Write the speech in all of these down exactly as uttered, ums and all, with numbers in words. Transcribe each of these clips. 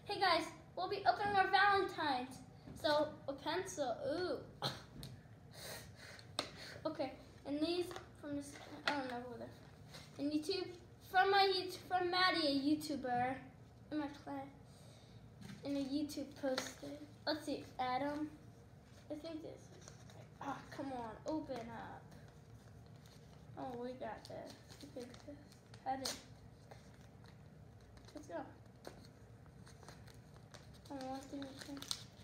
Hey guys, we'll be opening our Valentine's. So, a pencil, ooh. Okay, and these from this, I don't know who they're from. And YouTube, from my YouTube, from Maddie, a YouTuber, in my class, in a YouTube posted. Let's see, Adam. I think this is, oh, come on, open up. Oh, we got this. We got this. Had it. Let's go. Oh, one thing we can.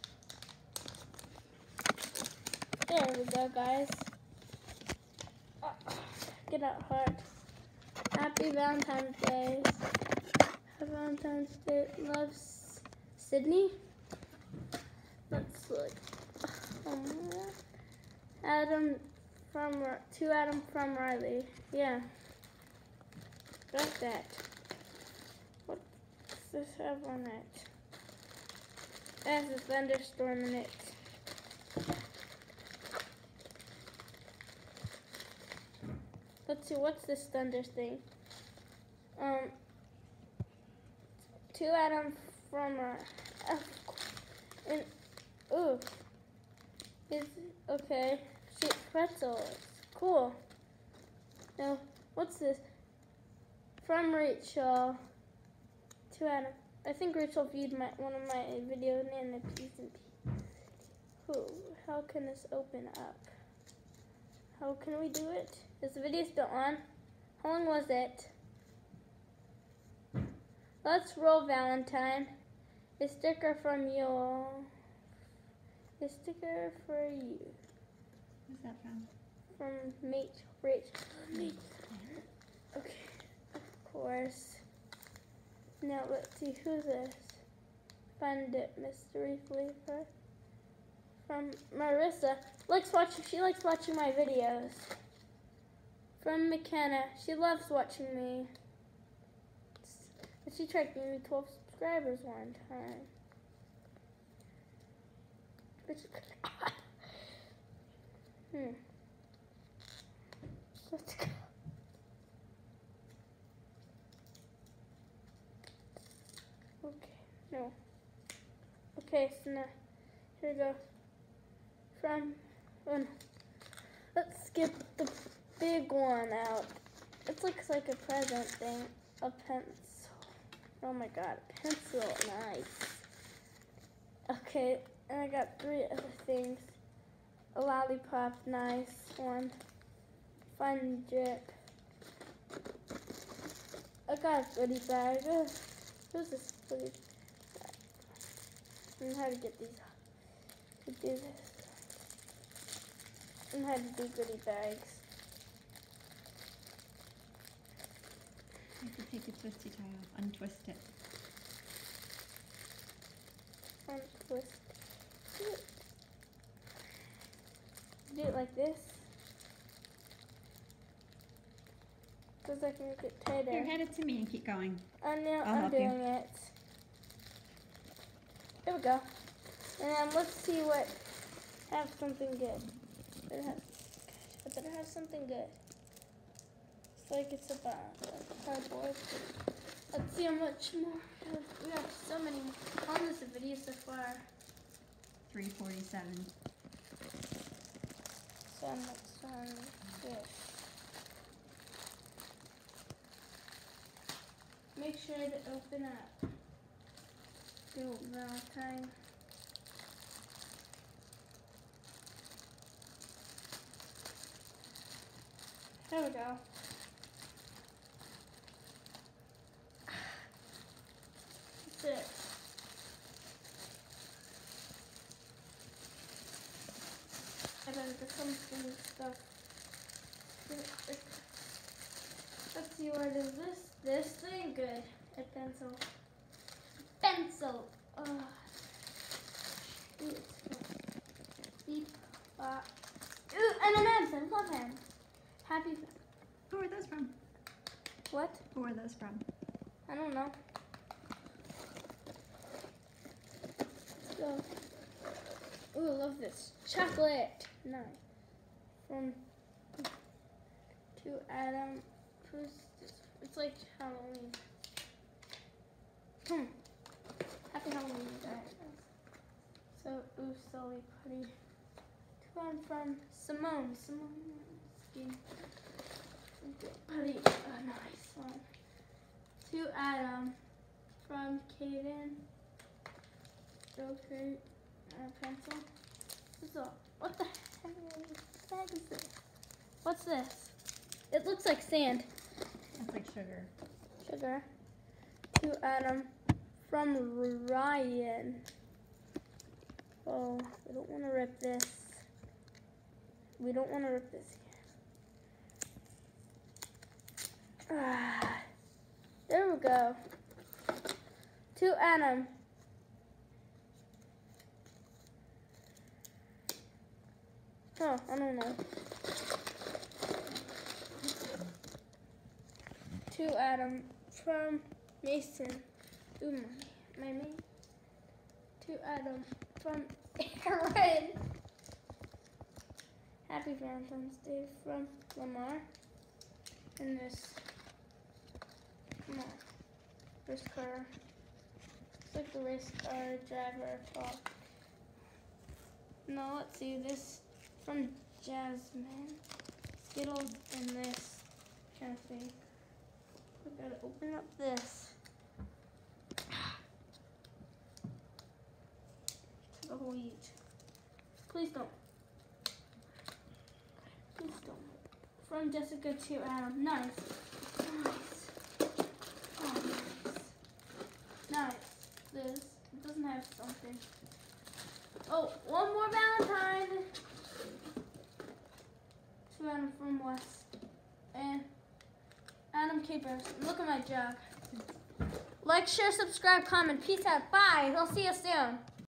There we go, guys. Oh, get out heart. Happy Valentine's Day. Happy Valentine's Day. Love, Sydney. Let's look. Oh, Adam from to Adam from Riley. Yeah. Got that. What does this have on it? It has a thunderstorm in it. Let's see, what's this thunder thing? Um, to Adam from uh, uh and ooh, is okay. She pretzels, cool. Now, what's this? From Rachel to Adam. I think Rachel viewed my one of my videos in the P's and P. Who? How can this open up? How can we do it? Is the video still on? How long was it? Let's roll, Valentine. A sticker from you. A sticker for you. Who's that from? From mate, Rachel. Mate. Okay, of course. Now let's see, who's this? Find it, mystery flavor. From Marissa. Likes watching. She likes watching my videos. From McKenna. She loves watching me. She tried giving me twelve subscribers one time. hmm. Let's go. Okay. No. Okay. So now here we go. From. Um, let's get the big one out. It looks like a present thing. A pencil. Oh my god, a pencil. Nice. Okay, and I got three other things. A lollipop. Nice one. Fun dip. I got a goodie bag. Ugh. Who's this goodie bag? I don't know how to get these. To do this. I don't know how to do goodie bags. You have to take the twisty tie off, untwist it. Untwist it. Do it like this. Because I can make it tighter. Here, hand it to me and keep going. And now I'll I'm help doing you. it. There we go. And then let's see what, have something good. Better have, I better have something good. It's like it's a bar, like cardboard. Let's see how much more. We have so many more on this video so far. three forty-seven. So next one, this. Make sure to open up. Go Valentine. There we go. That's it. I better get something stuff. Let's see what is this. This thing good. A pencil. Pencil. Oh. Ooh, it's good. Beep. Uh, ooh, M and M's. I love him. Happy. Who are those from? What? Who are those from? I don't know. So. Ooh, I love this. Chocolate. Nice. From to Adam. Who's this? It's like Halloween. Hmm. Happy Happy Halloween, guys. So, ooh, Sully Putty. Two Adam from Simone. Simone. Putty. Oh, nice one. To Adam from Kaden. Okay. And a pencil. What's up? What the heck is this? What's this? It looks like sand. That's like sugar. Sugar. To Adam from Ryan. Oh, we don't want to rip this. We don't want to rip this here. Ah, there we go. To Adam. Oh, I don't know. To Adam from Mason. Ooh, my, my mate. To Adam from Aaron. Happy Valentine's Day from Lamar. And this. Come on. Race car. It's like the race car driver talk. No, let's see. This from Jasmine. Skittles and this. Trying to see. We gotta open up this. Take a whole each. Please don't. Please don't. From Jessica to Adam. Nice. Nice. Oh, nice. Nice. This. It doesn't have something. Oh, one more Valentine. To Adam from West. And Adam Capers. Look at my jug. Like, share, subscribe, comment. Peace out. Bye. I'll see you soon.